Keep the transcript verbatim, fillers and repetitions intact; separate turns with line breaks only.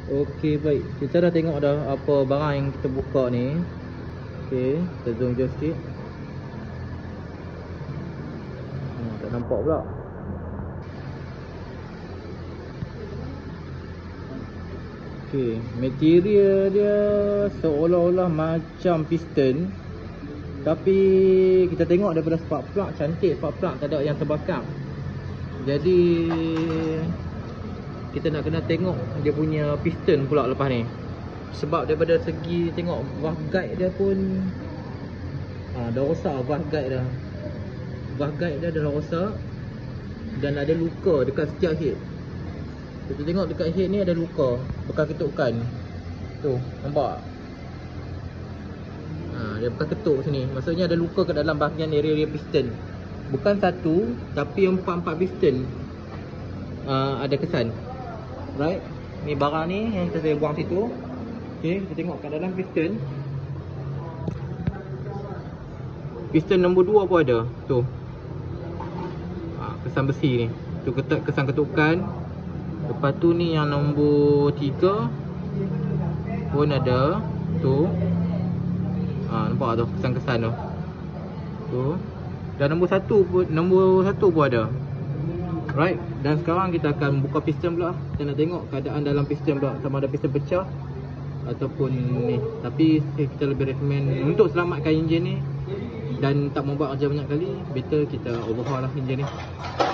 Okey, baik. Kita dah tengok dah apa barang yang kita buka ni. Okey, kita zoom jauh sikit. Hmm, tak nampak pula. Okey, material dia seolah-olah macam piston. Tapi kita tengok daripada spark plug, cantik spark plug, tak ada yang terbakar. Jadi kita nak kena tengok dia punya piston pula lepas ni. Sebab daripada segi tengok valve guide dia pun ha, dah rosak valve guide dah. Valve guide dia dah rosak dan ada luka dekat setiap head. Kita tengok dekat head ni ada luka bekas ketukan. Tu, nampak? Ha, dia bekas ketuk sini. Maksudnya ada luka kat dalam bahagian area-area piston. Bukan satu, tapi empat-empat piston uh, ada kesan. Right? Ni barang ni yang kita saya buang situ. Okay, kita tengok kat dalam piston. Piston nombor dua pun ada. Tu ha, kesan besi ni. Tu kesan ketukan. Lepas tu ni yang nombor tiga pun ada. Tu ha, nampak tu kesan-kesan tu. Tu. Dan nombor satu pun, nombor satu pun ada. Right. Dan sekarang kita akan buka piston pula. Kita nak tengok keadaan dalam piston pula, sama ada piston pecah ataupun ni. Tapi kita lebih recommend untuk selamatkan enjin ni dan tak membuat kerja banyak kali, better kita overhaul lah enjin ni.